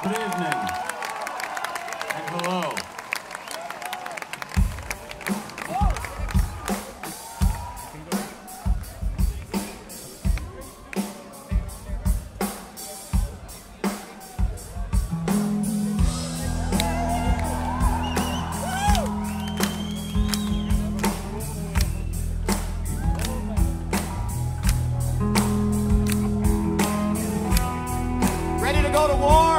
Good evening, and hello. Ready to go to war?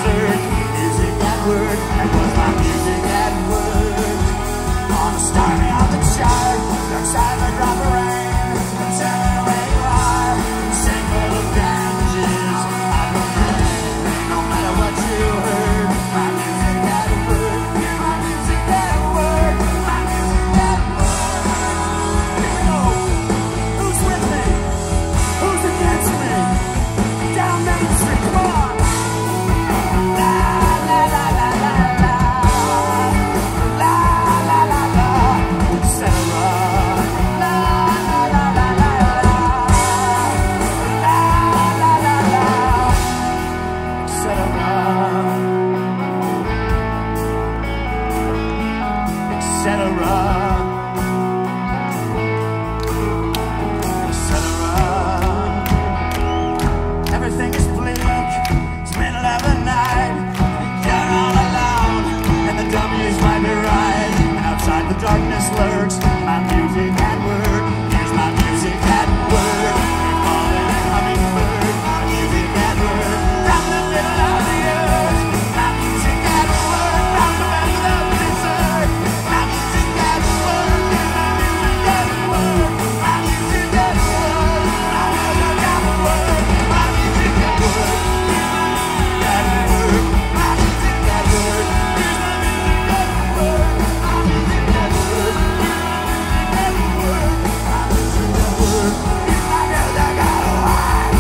desert. Music at work, that was my music at work. On a starry on the chart, dark side of a drop of rain. I'm telling away life, sing full of damages. I don't care, no matter what you heard. My music at work, my music at work, my music at work. Here we go. Who's with me? Who's against me? Down Main Street, come on. La la la la la la. La la la la. Etc. La la la la la la. La la la la. Etc. Everything is bleak, it's middle of the night. You're all alone, and the W's might be right. Outside the darkness lurks, my music at work. Here's my music at work. We're calling a hummingbird. My music at work, from the middle of the earth. My music at work, from the middle of the desert. My music at work, my music at work. My music at work, my music at work. My music at work, at work. My music at work, here's my music at work. My music at work, at work. My music at work, here's my music at work.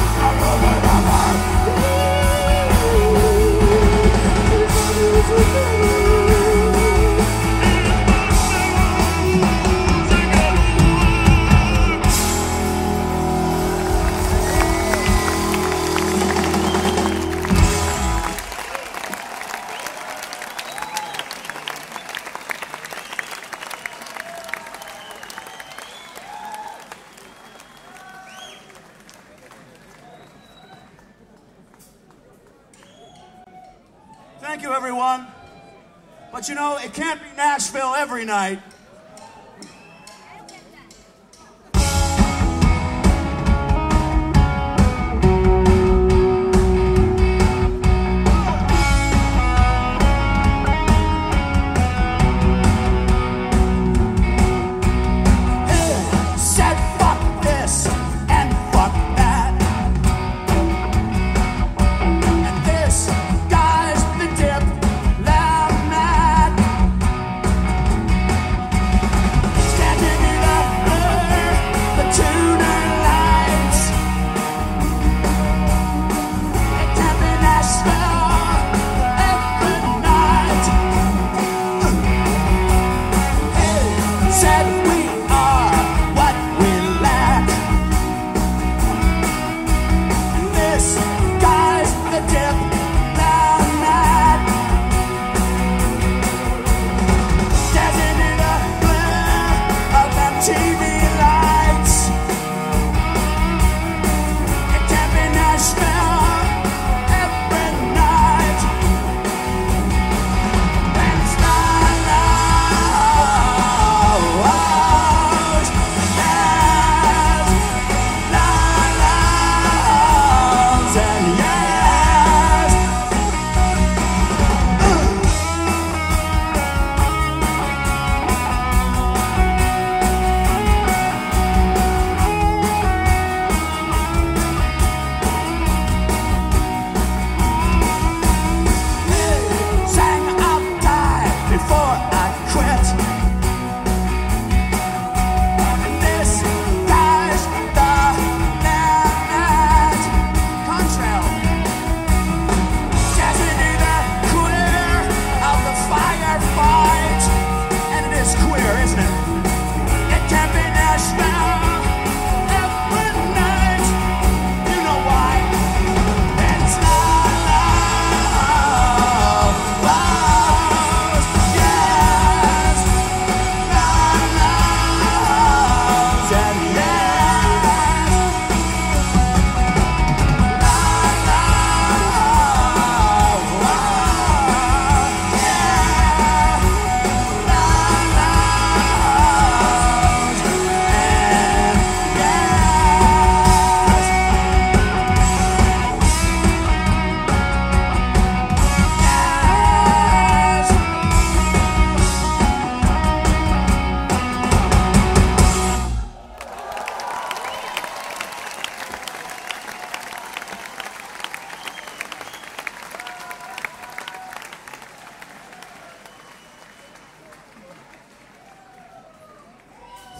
Thank you, everyone. But you know, it can't be Nashville every night. Said fuck this and fuck that. And this guy's the dip, loud mad.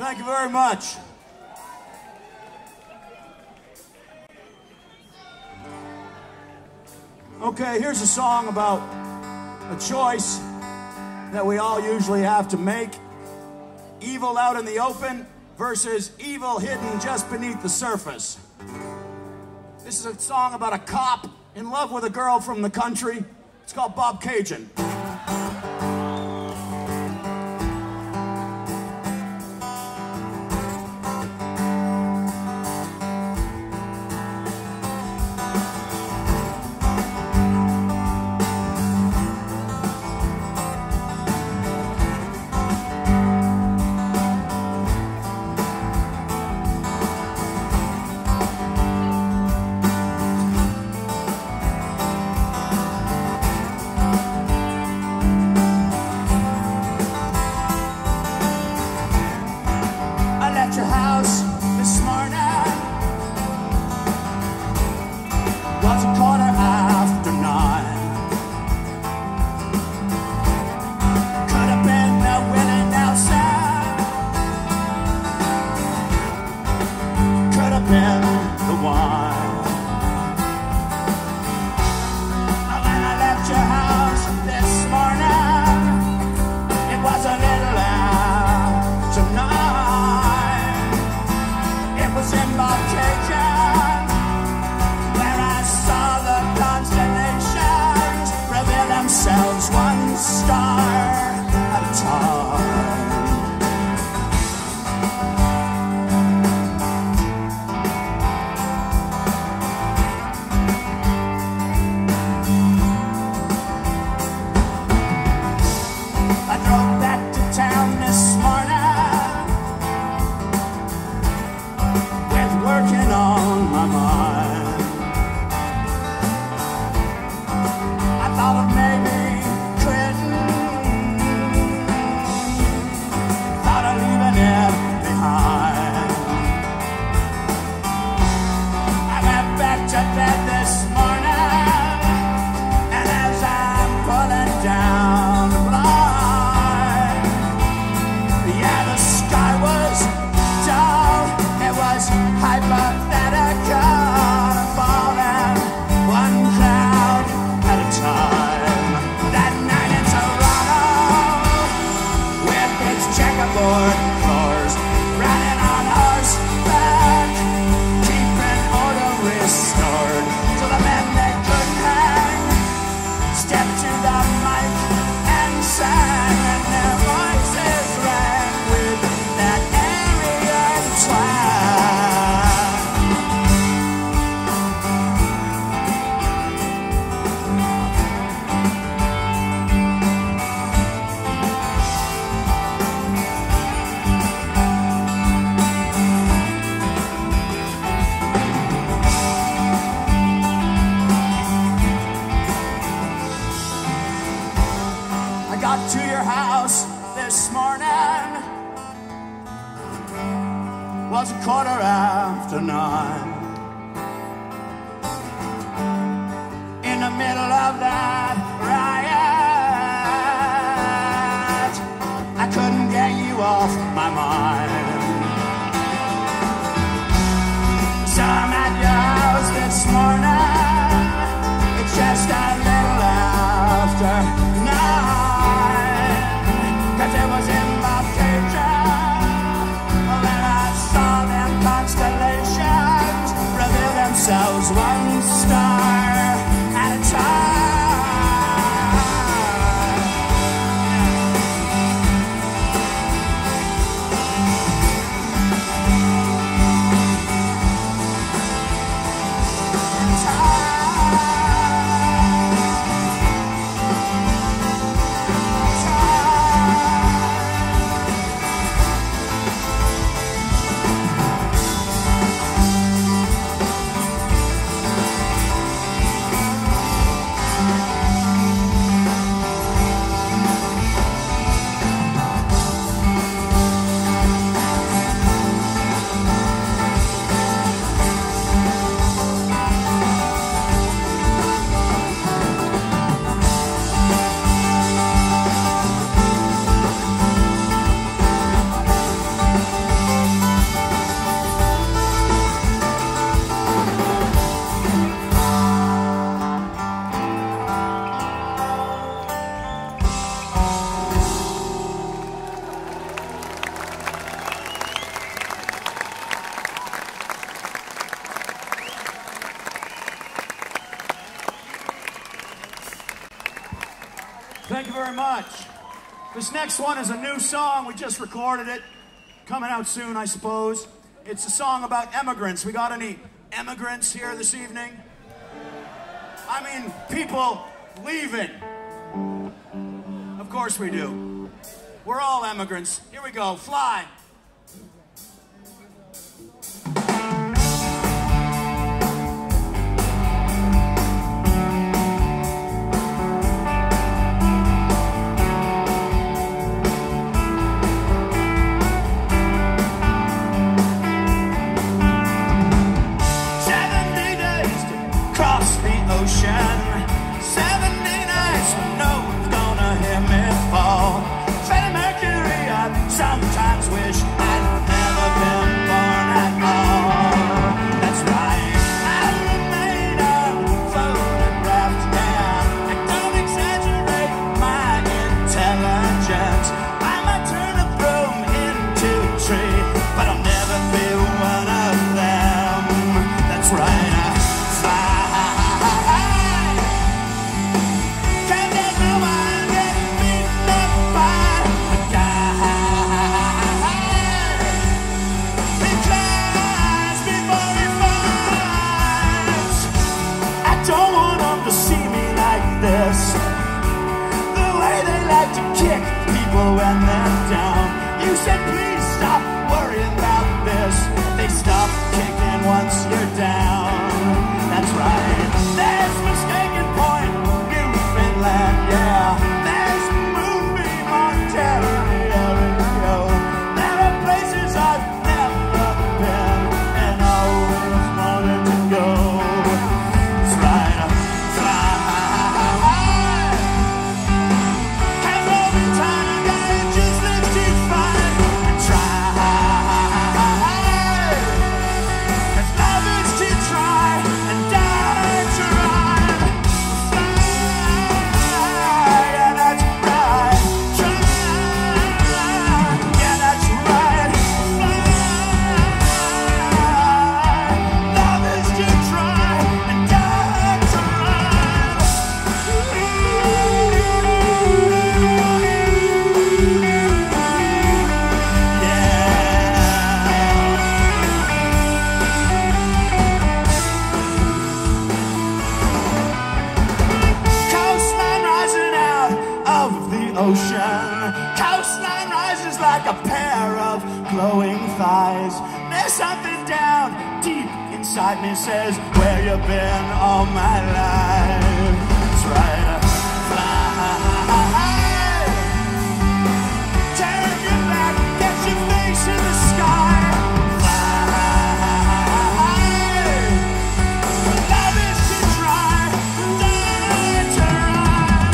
Thank you very much. Okay, here's a song about a choice that we all usually have to make. Evil out in the open versus evil hidden just beneath the surface. This is a song about a cop in love with a girl from the country. It's called Bob Cajun. Thank you very much. This next one is a new song. We just recorded it. Coming out soon, I suppose. It's a song about immigrants. We got any immigrants here this evening? I mean, people leaving. Of course we do. We're all immigrants. Here we go. Fly. Sometimes wish I'd never been born at all. That's right, I remain unphotographed now. I don't exaggerate my intelligence. I might turn a broom into a tree, but I'll never be one of them. That's right, I fly. Can't get no one get beaten up by a guy. This. The way they like to kick people when they're down. You said please stop worrying about this. They stop kicking once you're down. That's right. There's Mistaken Point, Newfoundland, yeah. There's Moonbeam, Ontario. There are places I've never been and always wanted to go. That's right. Coastline rises like a pair of glowing thighs. There's something down deep inside me says, where you been all my life? That's right, fly. Turn your back, get your face in the sky. Love is to try, die to run.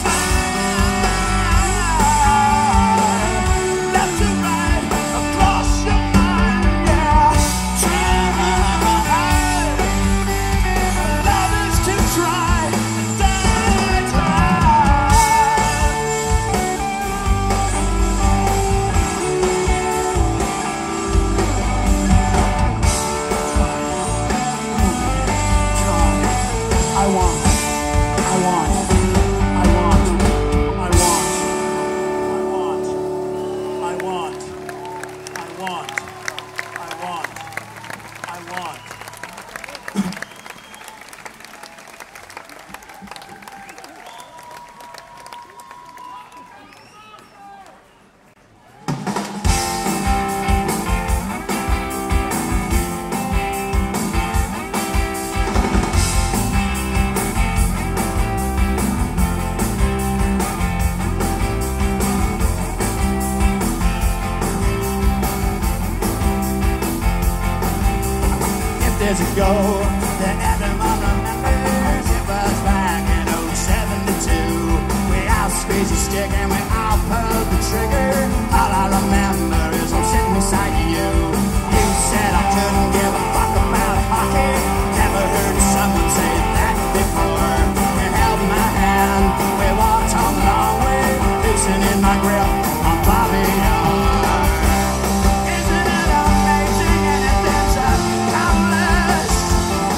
Years ago, the everyone remembers it was back in 072. We all squeezed the stick and we all pulled the trigger. All I remember is I'm sitting beside you. You said I couldn't give a fuck about hockey. Never heard someone say that before. You held my hand, we walked on the long way, loosening my grip on Bobby Orr. Isn't it amazing and it ends up countless?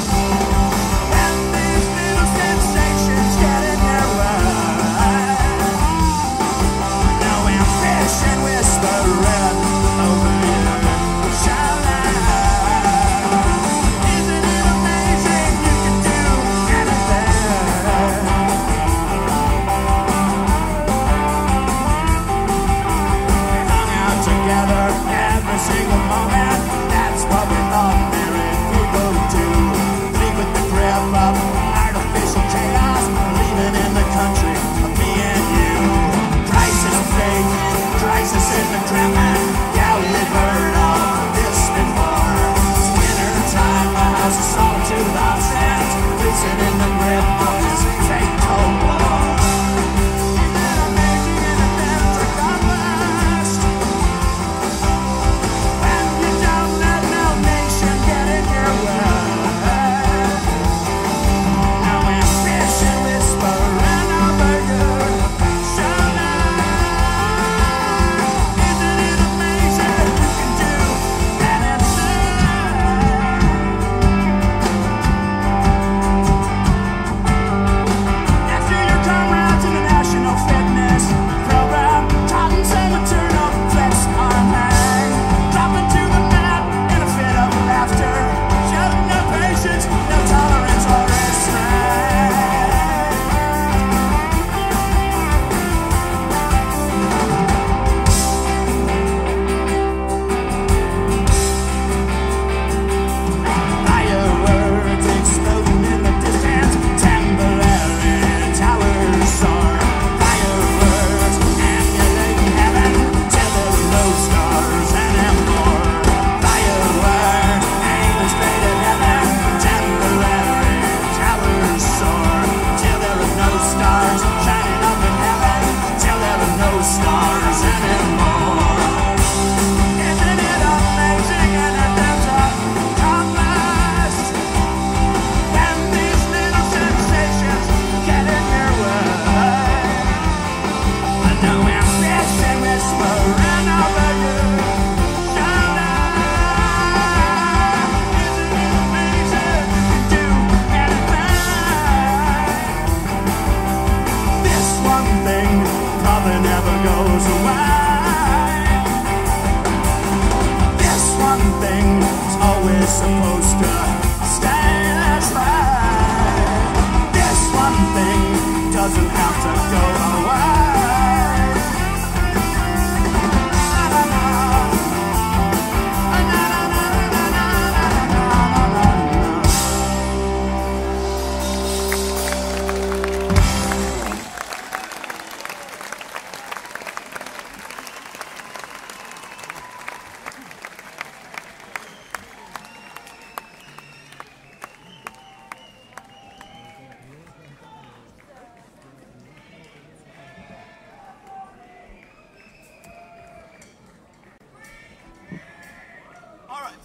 When these little sensations get in your way.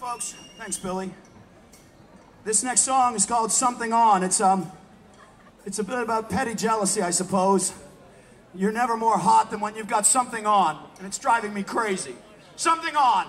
folks. Thanks, Billy. This next song is called Something On. It's a bit about petty jealousy, I suppose. You're never more hot than when you've got something on, and it's driving me crazy. Something on.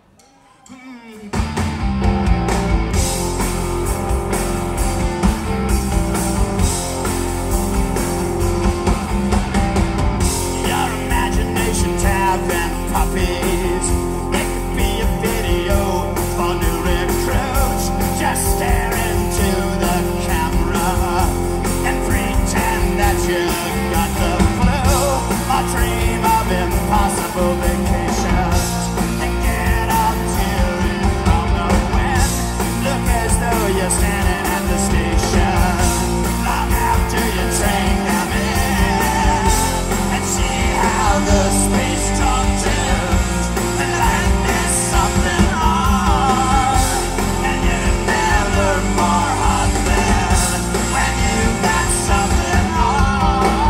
Your imagination tapping puppies. It could be a video for new recruits. Just stare into the camera and pretend that you got the flu. Or dream of impossible vacations and get up till you don't know when. Look as though you're standing at the station long after your train come in, and see how the space talk turns and like there's something on, and you're never more hot than when you got something on.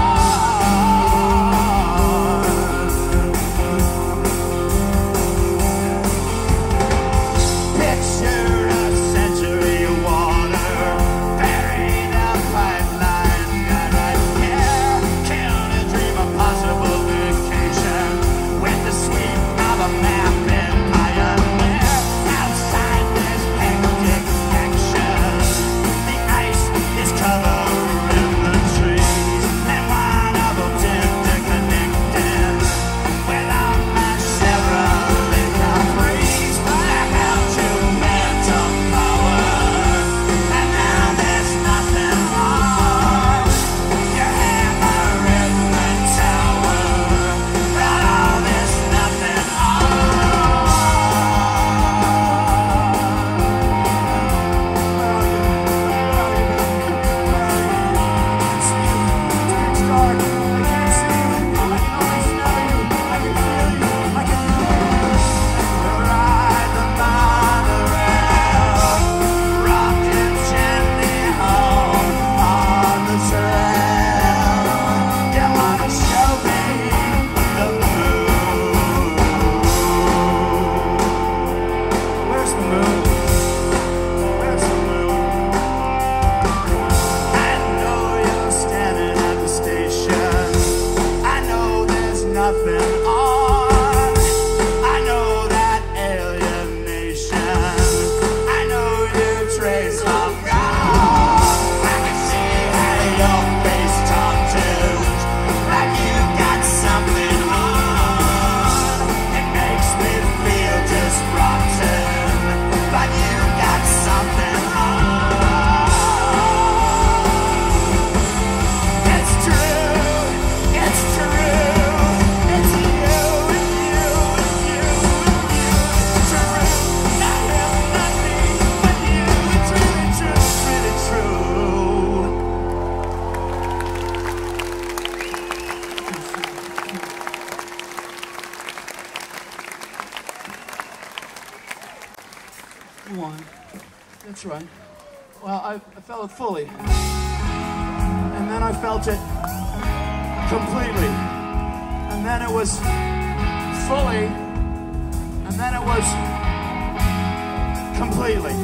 Picture a century water buried a pipeline that right here. Kill a dream of possible vacation with the sweep of a map and pioneer. Outside this hectic action, the ice is covering the trees, and one of them's interconnected with all my Chevrolet Caprice. I held to mental power, and now there's nothing on. Your hammer in the tower, but all there's nothing Ride the monorail, rocking gently home on the trail. You wanna show me the moon? Where's the moon? Where's the moon? I know you're standing at the station. I know there's nothing on. I know that alienation. I know your trace of God. I can see how your face turns like you got something on. It makes me feel just rotten, but you got something on. It's true, it's true, it's you and you and you and you. It's true, not him, not me, but you. It's really true, it's really true. You won. That's right. Well, I felt it fully. And then I felt it completely. And then it was fully. And then it was completely.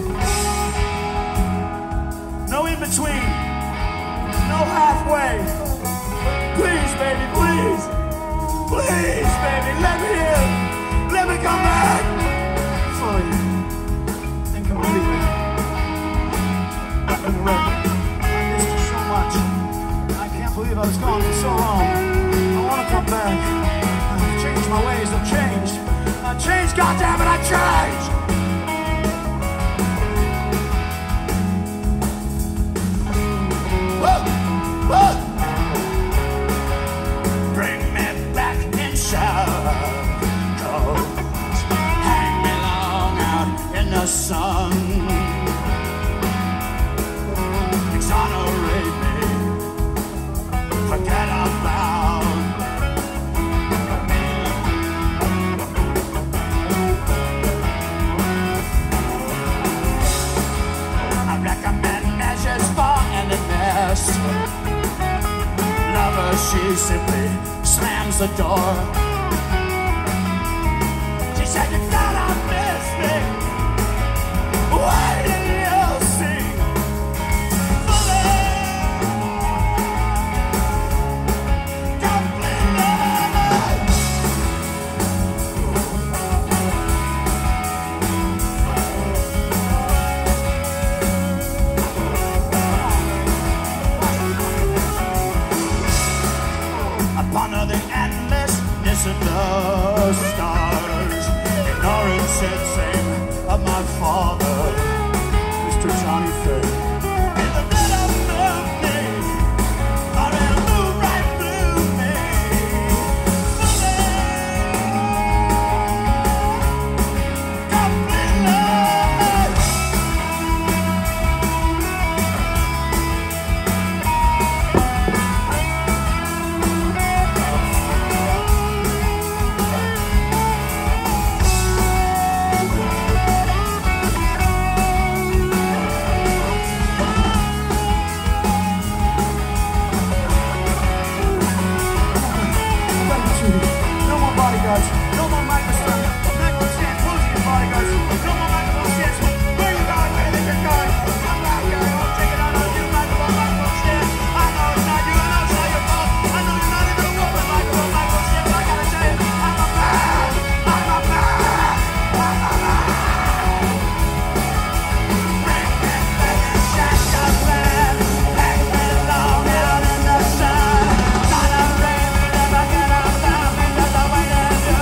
No in between. No halfway. Please, baby, please. Please, baby, let me in. Let me come back. Fully and completely. I missed you so much. I can't believe I was gone for so long. I want to come back. I've changed my ways. I've changed. I've changed. Goddammit, I've changed. Whoa! Whoa! Bring me back in shadows. Hang me long out in the sun. Exonerate me. Forget about me. I recommend measures for endedness. Lover, she simply slams the door. She said, you gotta miss me. of the stars, ignorant said same of my father, Mr. Johnny Fair. In the dead of me, I ran a move right through me. No more microphone. Microphone, who's your bodyguards? No more microphone stands. Where you going? Where you think you're going? I'm out here. I won't take it out on you. Microphone stands. I know it's not you. I know it's not your fault. I know you're not even a woman. Microphone stands. I gotta tell you, I'm a man. I'm a man. I'm a man. Bring it back and shake your man. Back it long out in the sun. Not a rain, we never get out down. Because the way that you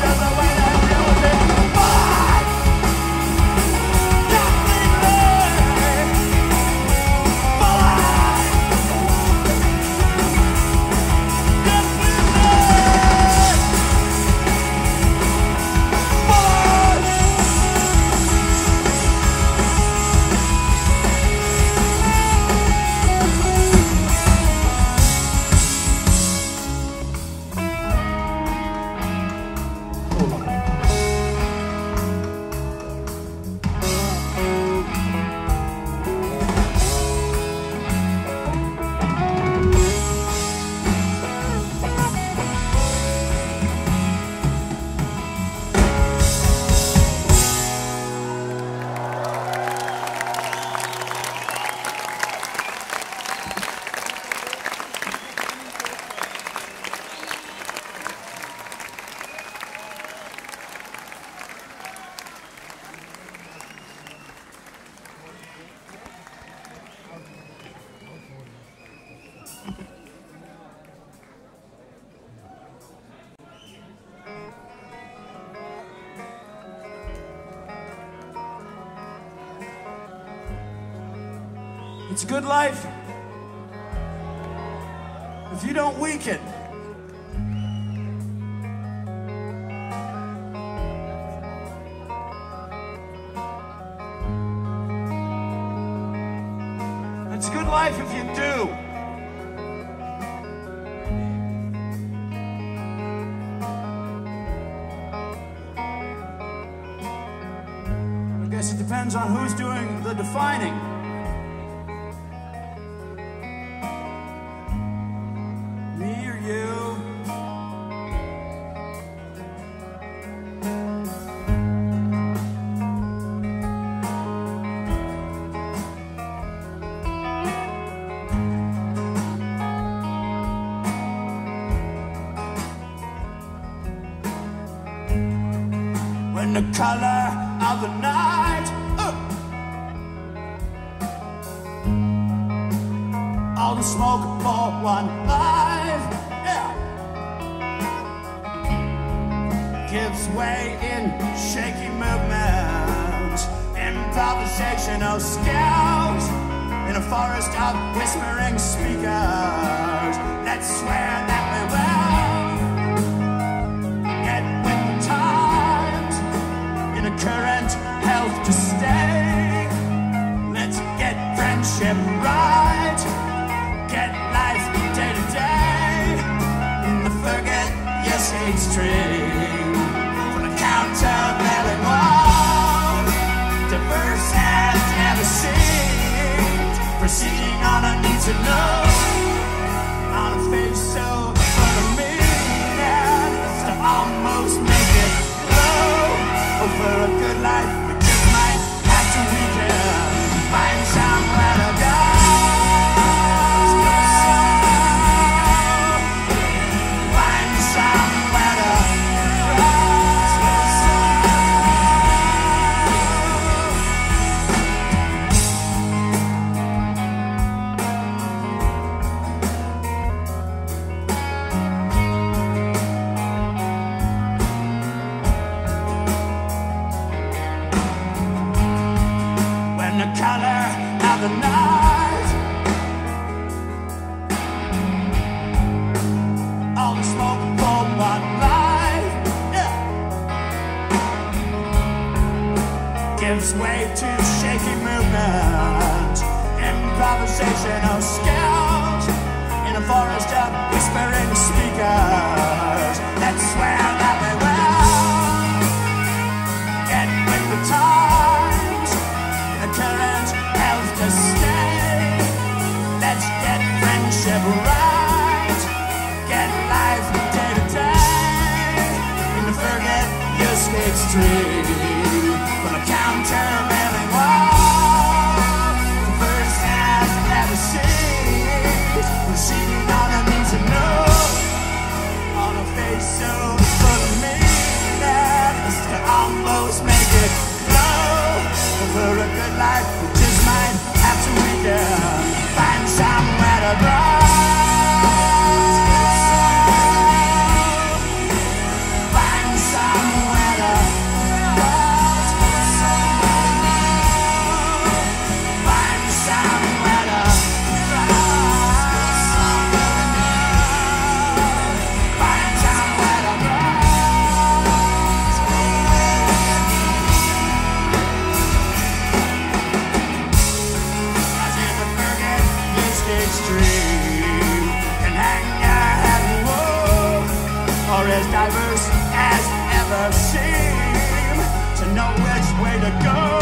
It's a good life if you don't weaken. It's a good life if you do. I guess it depends on who's doing the defining. In the color of the night, all the smoke for one life, yeah, gives way in shaky movements, improvisational skills in a forest of whispering speakers. Let's swear that we will get with the times. Current health to stay. Let's get friendship right. Get life day to day. Forget your shades string. From the countervailing wall. Diverse as ever seemed. Proceeding on a need to know. On a face so full of meaning. To almost make it glow. For a good life, we just might have to weaken. gives way to shaky movement, improvisational skills in a forest of whispering speakers that swear that we will get with the times, the current health to stay. Let's get friendship right, get life day to day in the forget your skate street. But I counter railing wall, the first I've ever seen. We're sitting on a need to know, on a face so full of meaning, to almost make it glow. For a good life, we just might have to weaken, find somewhere to grow. As diverse as ever seem to know which way to go.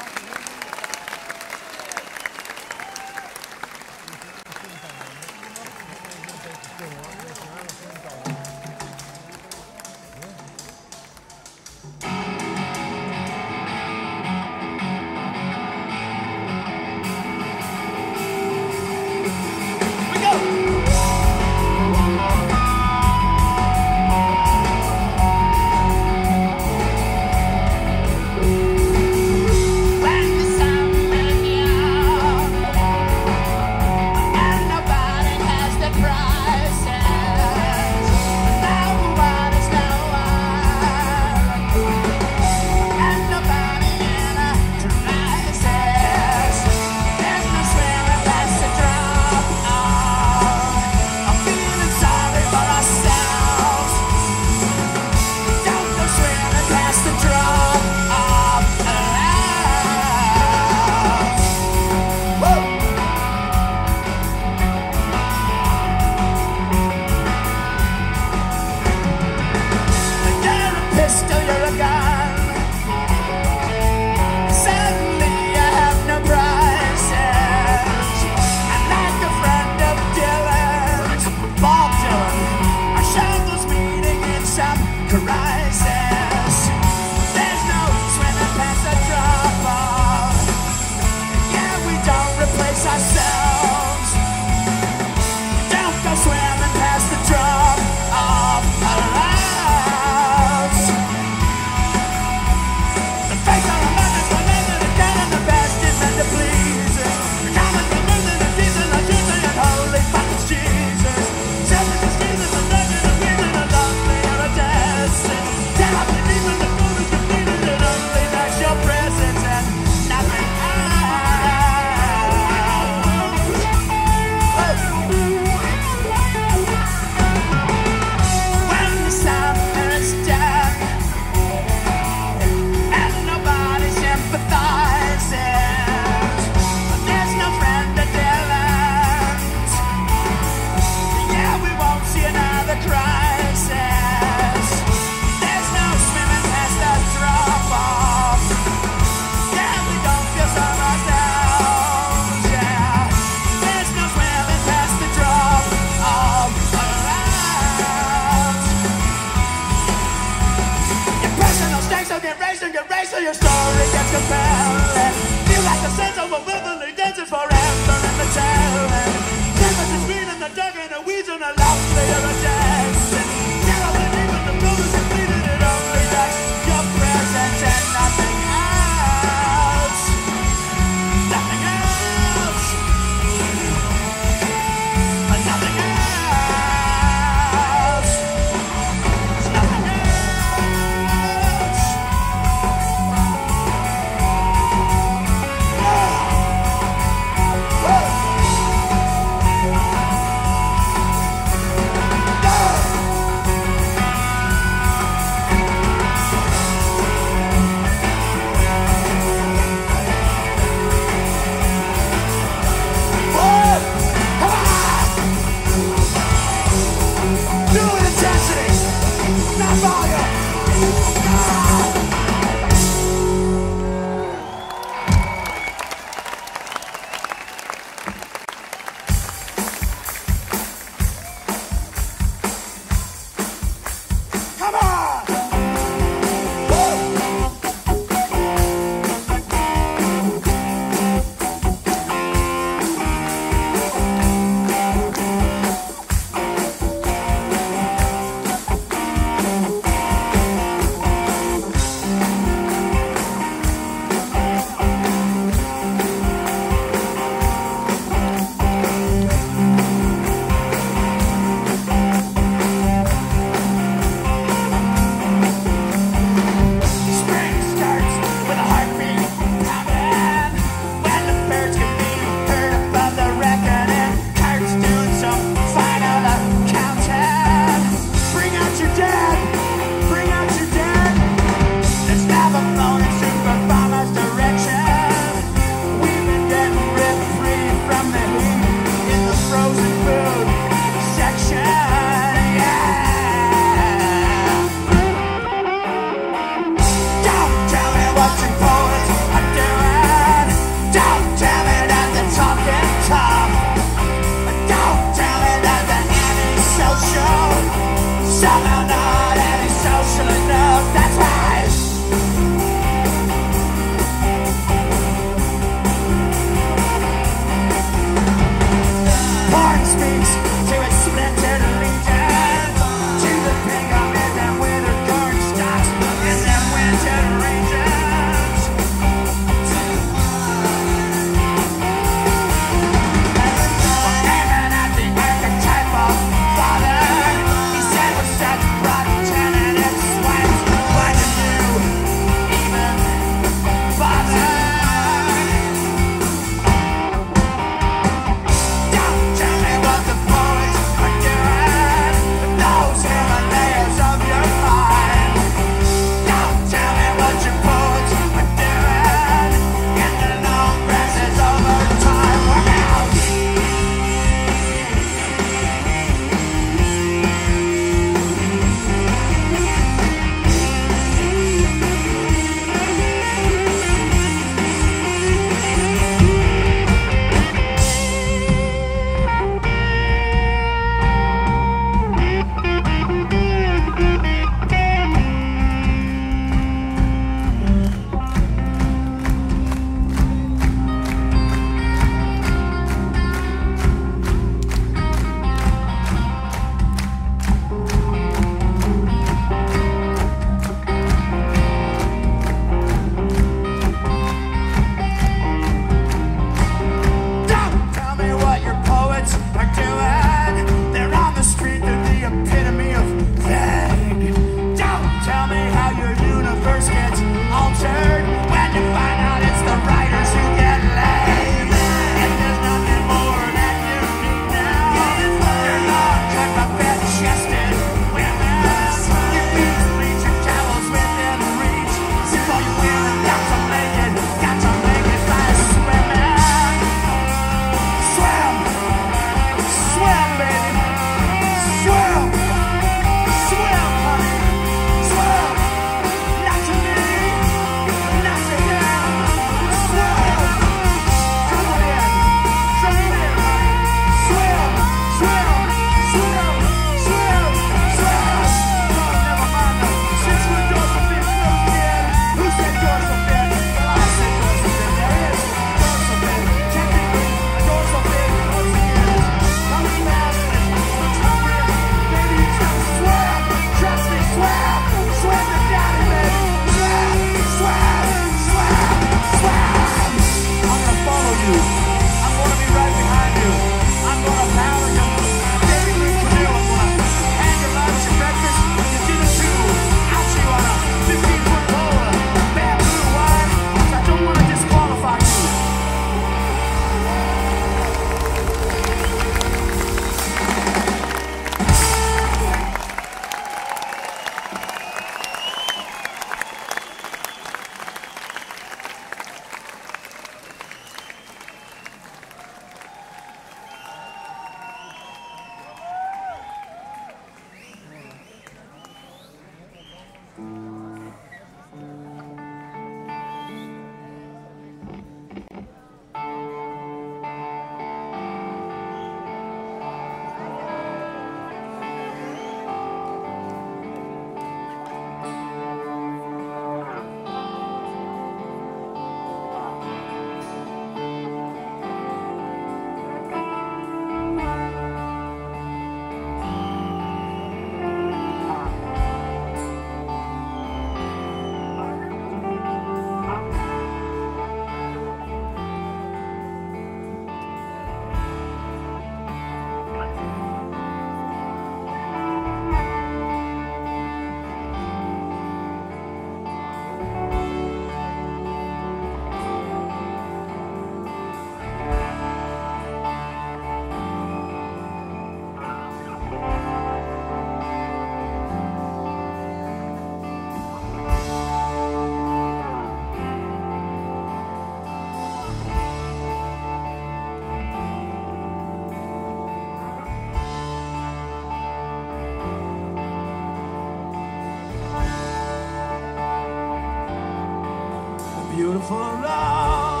for long.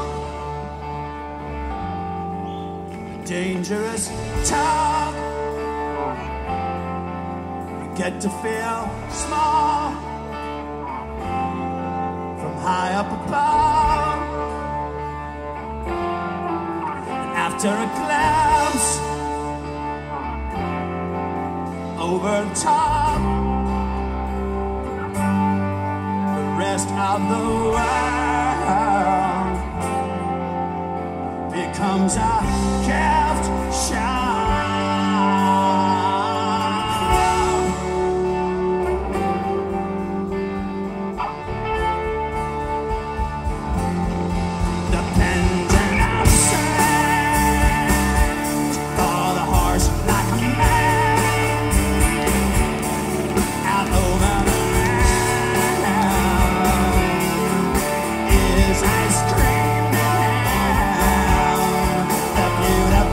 Dangerous talk. You get to feel small from high up above. And after a glimpse over the top, the rest of the world becomes a gift shop. The pendant of sand for the horse like a man out over the land is ice cream now. The beautiful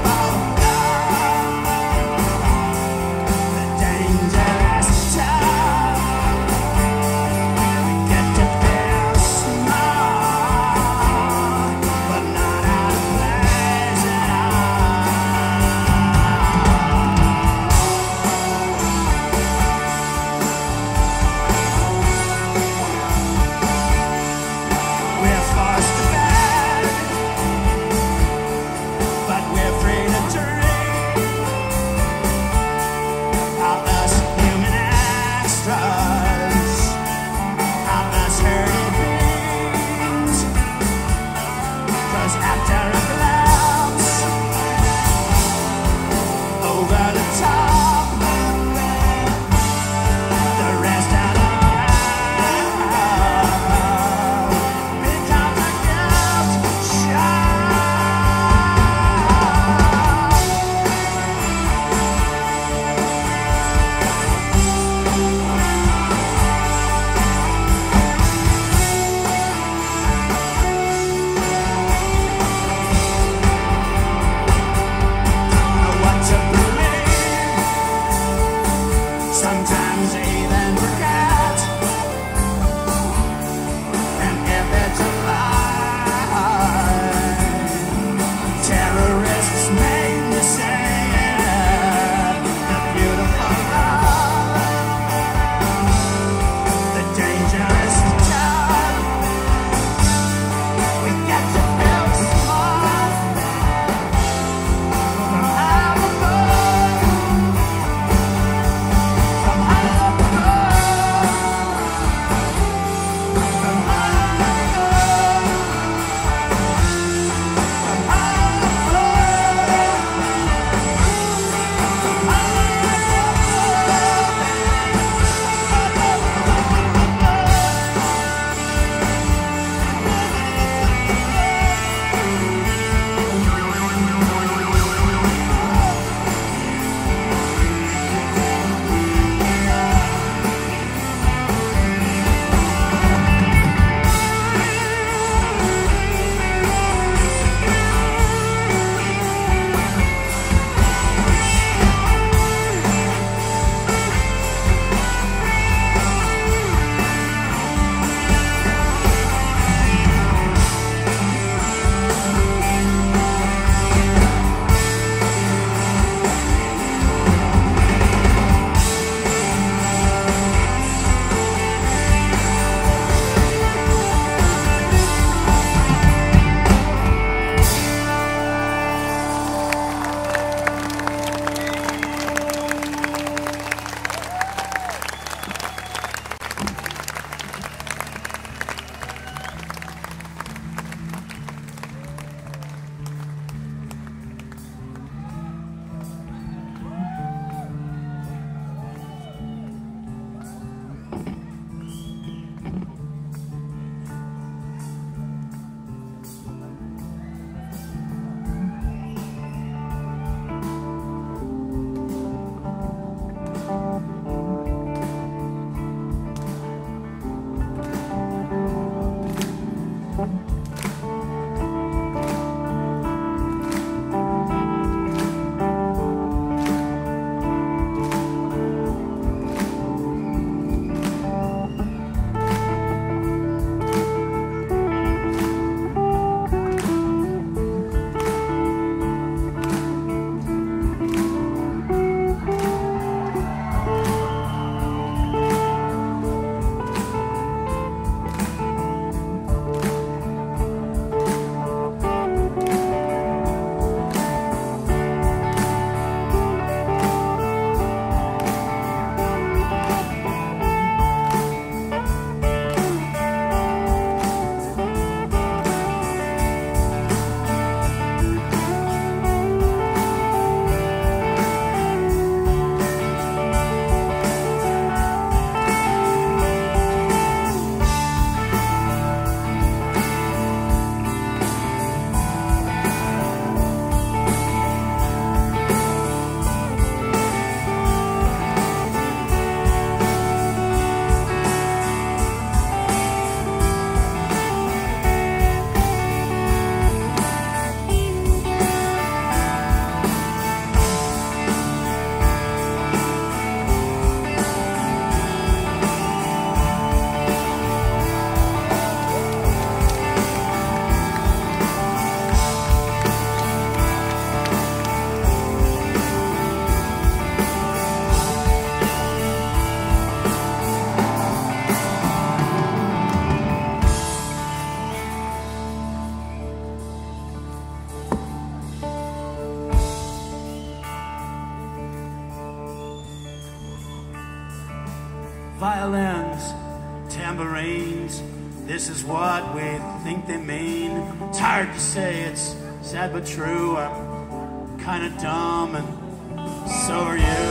violins, tambourines. This is what we think they mean. It's hard to say, it's sad but true. I'm kinda dumb and so are you.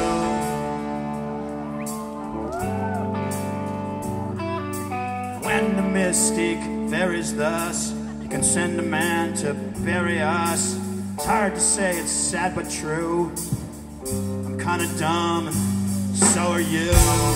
When the mystic varies thus, you can send a man to bury us. It's hard to say, it's sad but true. I'm kinda dumb and so are you.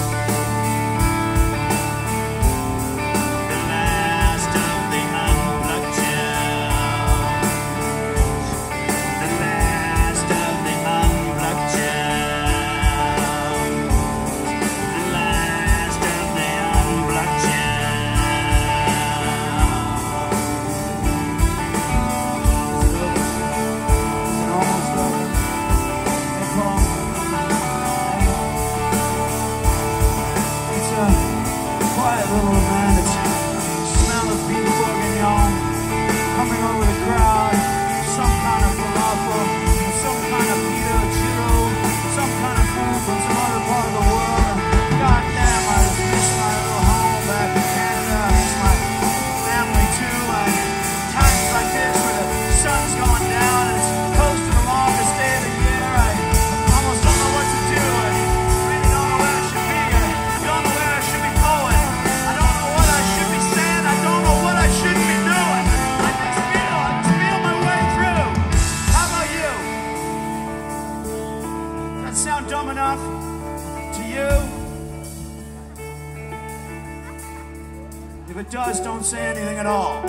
If it does, don't say anything at all.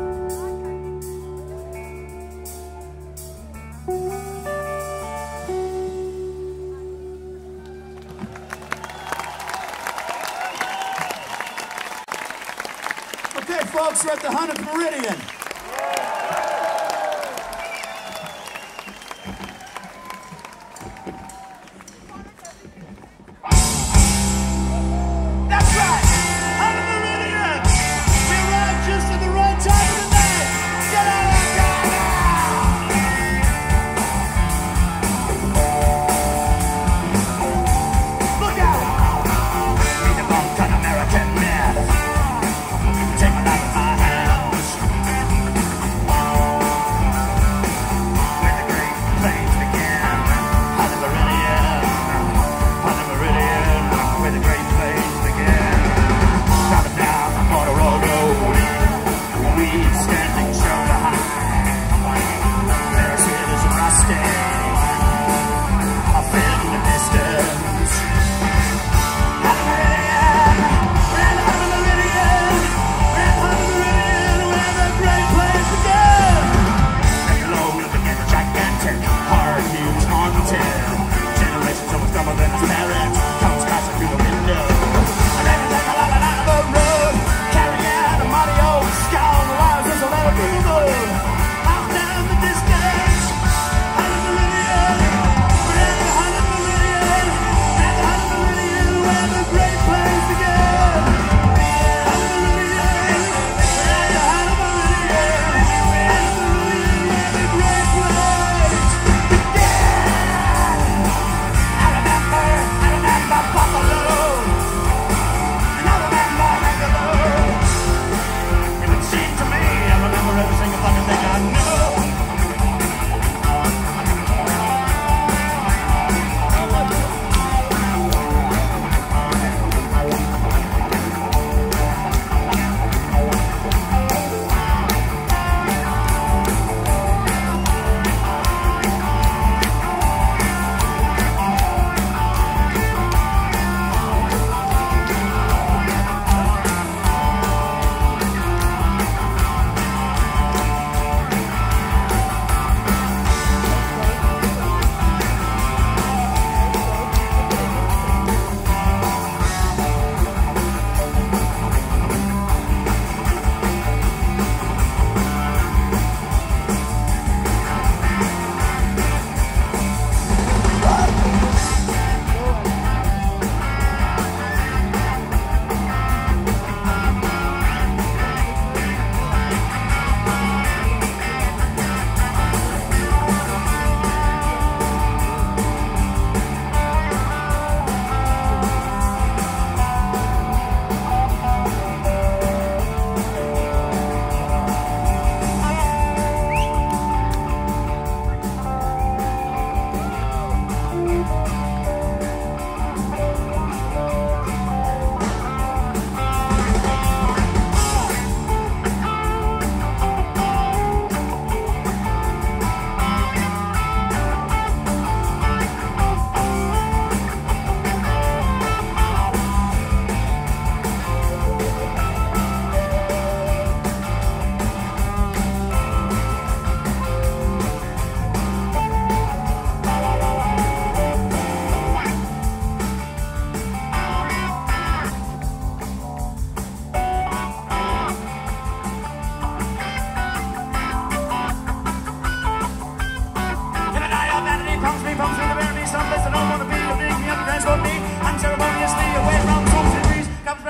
Okay, folks, we're at the 100th Meridian.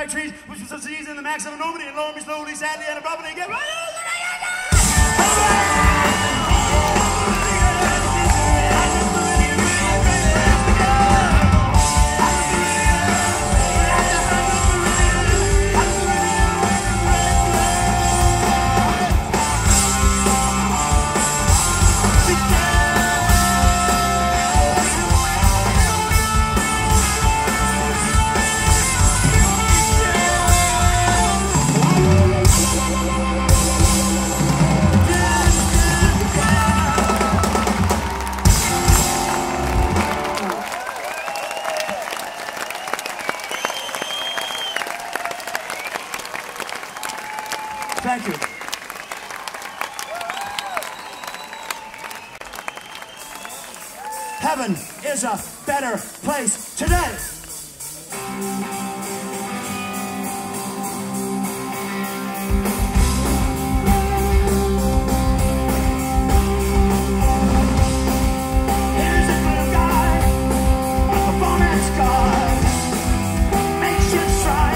trees, which was a disease in the max of enormity, and lower me slowly, sadly, and abruptly, get right over the Thank you. Heaven is a better place today. Here's a little guy, a performance guard, makes you try.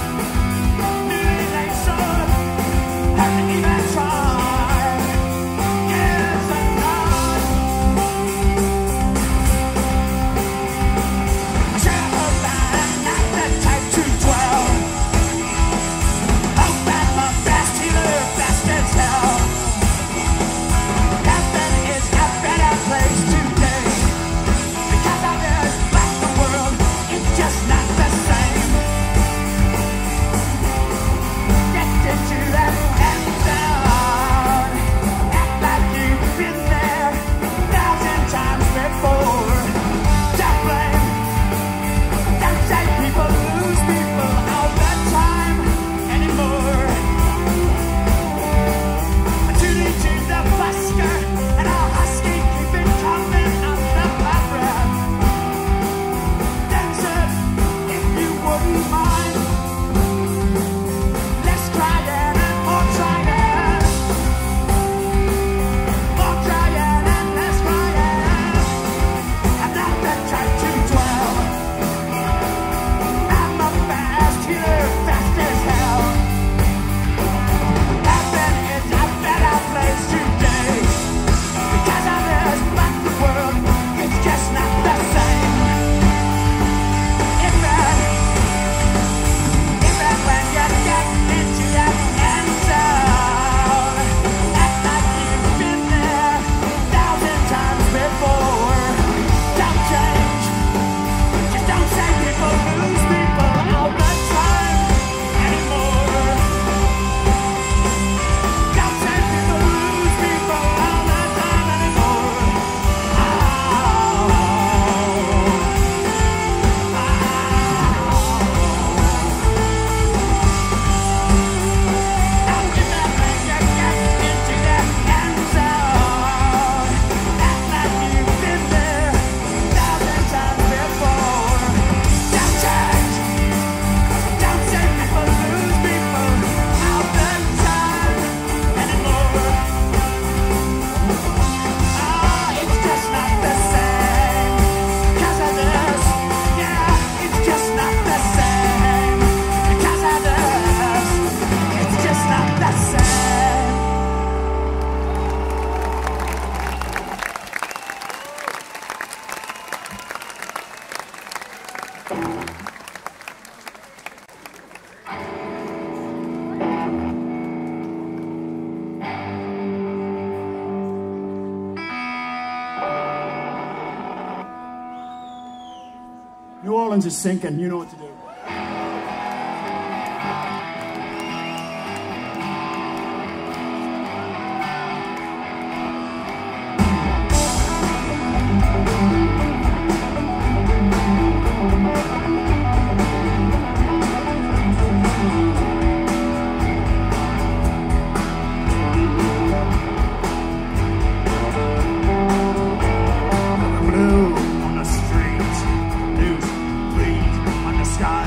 New Orleans is sinking. You know what to do. Blue on the street, news bleed on the sky.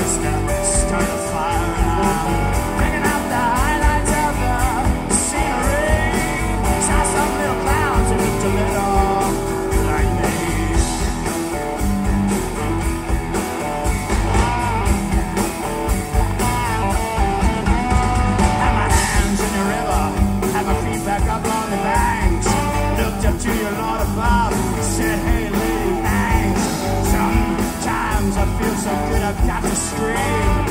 just to start a fire. And I'm picking out the highlights of the scenery. Saw some little clowns who looked a little like me. Had my hands in the river, had my feet back up on the banks. Looked up to your Lord above, said, hey lady, thanks. Sometimes I feel so good I've got to scream.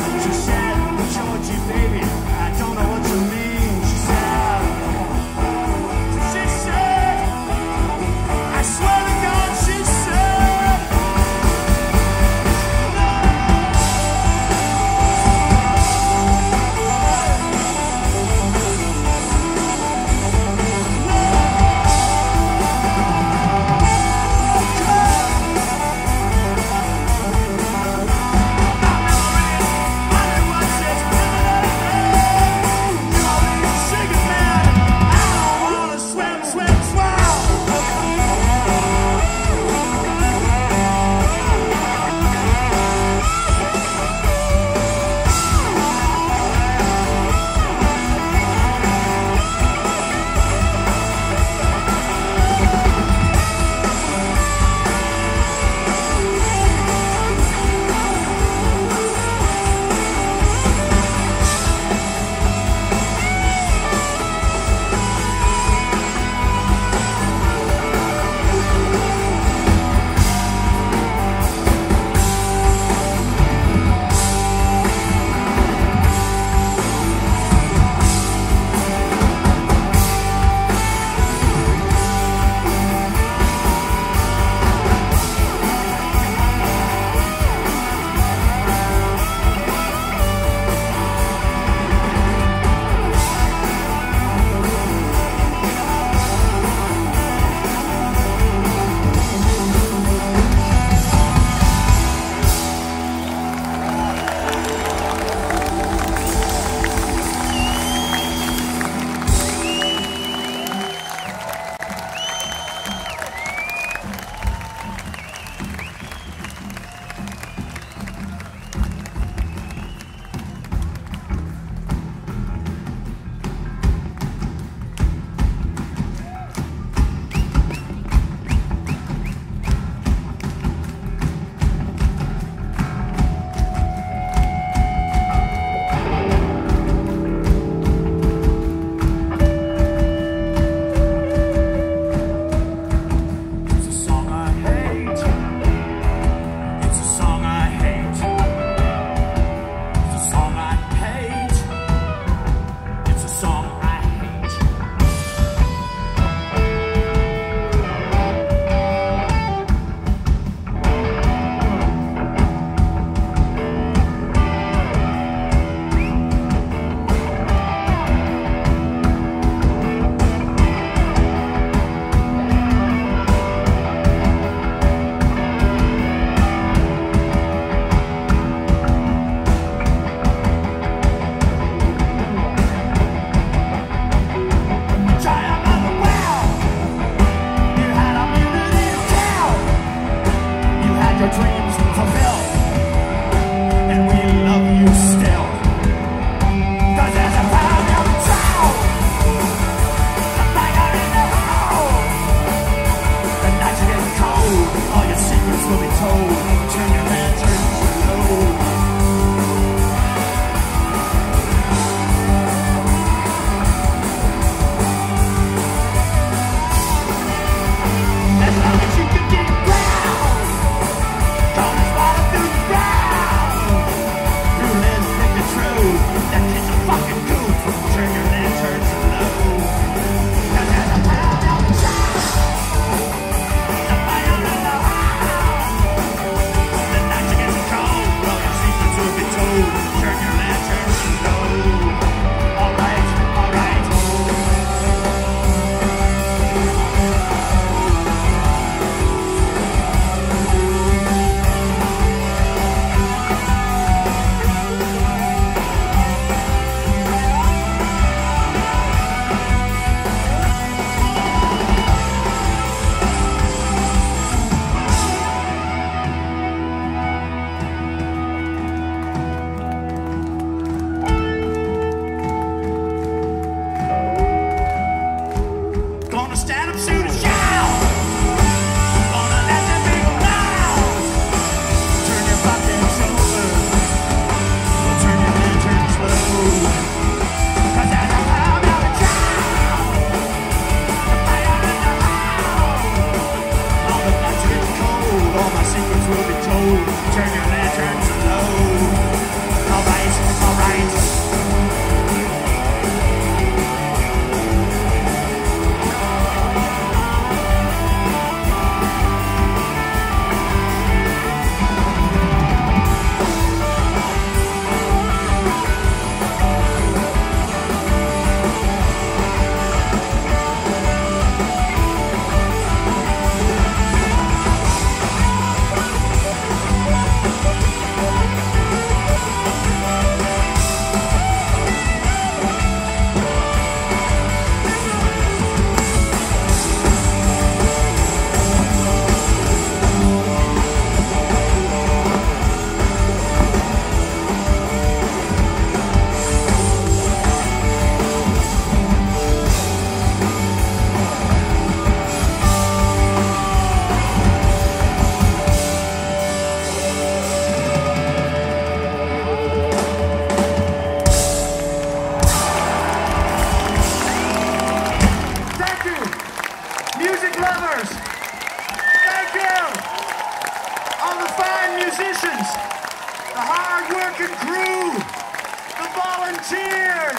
hard-working crew, the volunteers,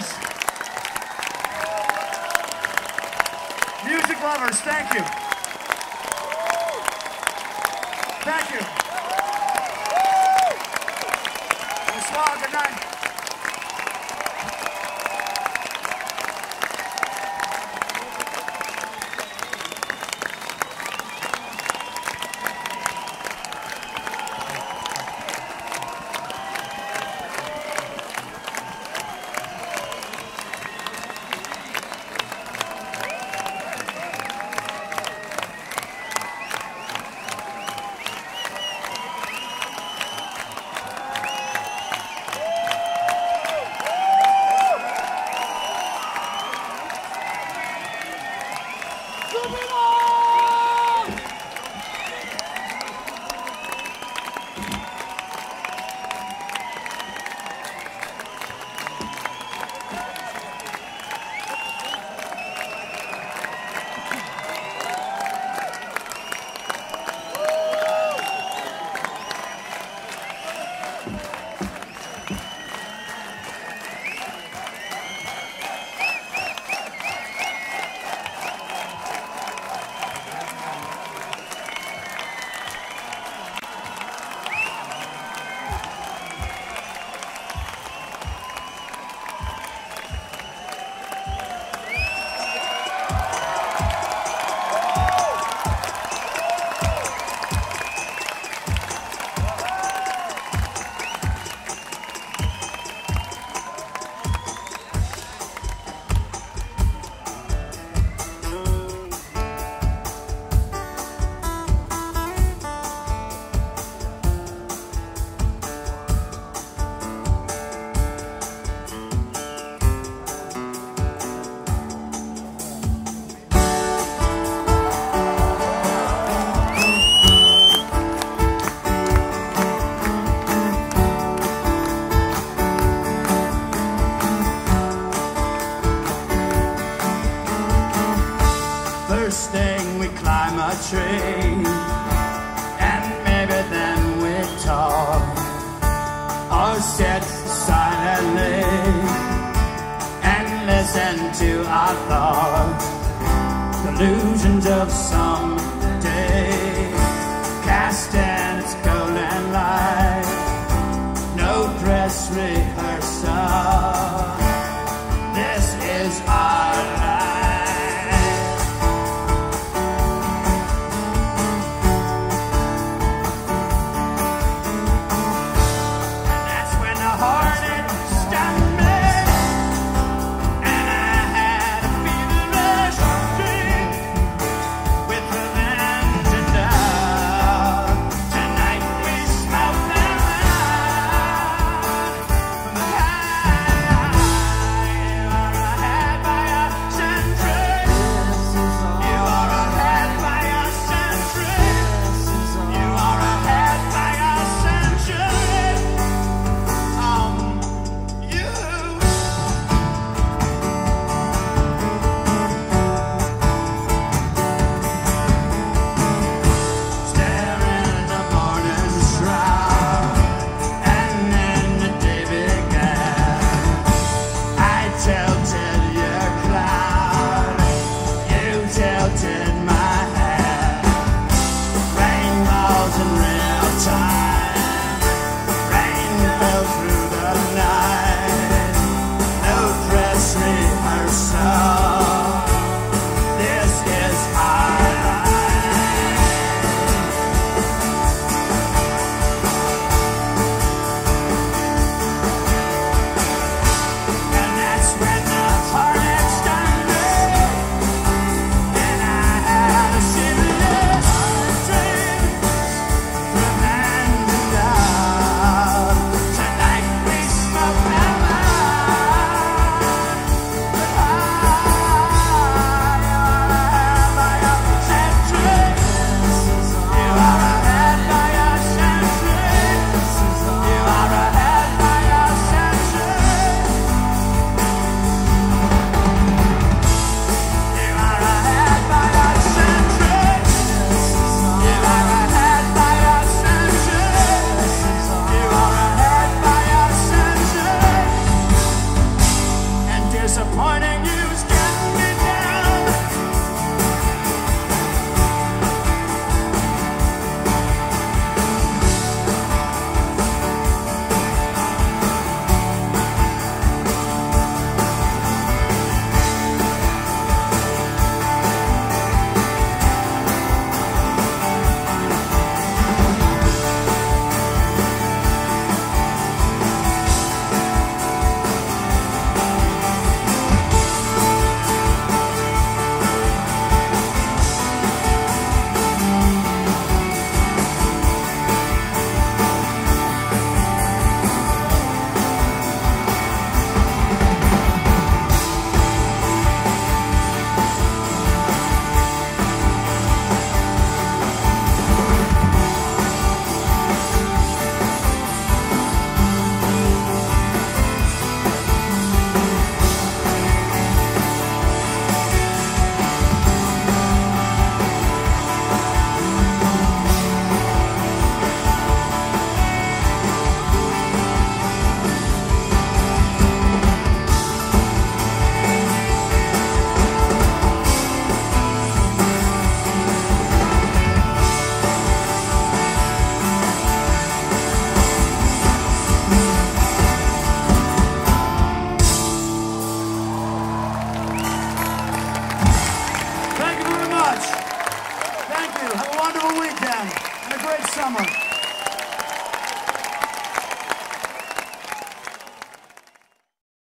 music lovers, thank you. Thank you. Bonsoir, good night. First thing we climb a tree, and maybe then we talk, or sit silently and listen to our thoughts, delusions of someday, casting its golden light, no dress rehearsal. This is our